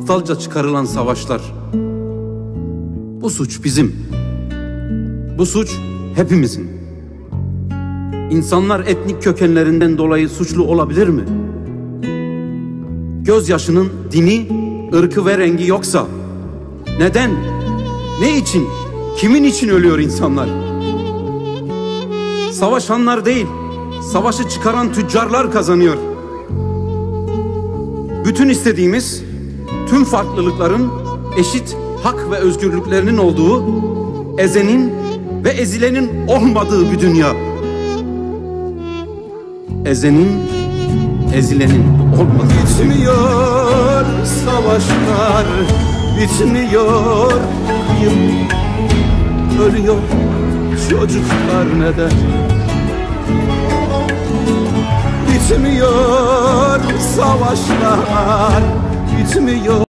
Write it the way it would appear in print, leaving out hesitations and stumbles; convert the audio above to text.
aptalca çıkarılan savaşlar. Bu suç bizim. Bu suç hepimizin. İnsanlar etnik kökenlerinden dolayı suçlu olabilir mi? Gözyaşının dini, ırkı ve rengi yoksa neden, ne için, kimin için ölüyor insanlar? Savaşanlar değil, savaşı çıkaran tüccarlar kazanıyor. Bütün istediğimiz tüm farklılıkların eşit hak ve özgürlüklerinin olduğu, ezenin ve ezilenin olmadığı bir dünya. Ezenin, ezilenin olmadığı. Bitmiyor savaşlar, bitmiyor kıyım, ölüyor çocuklar neden? Bitmiyor savaşlar, bitmiyor.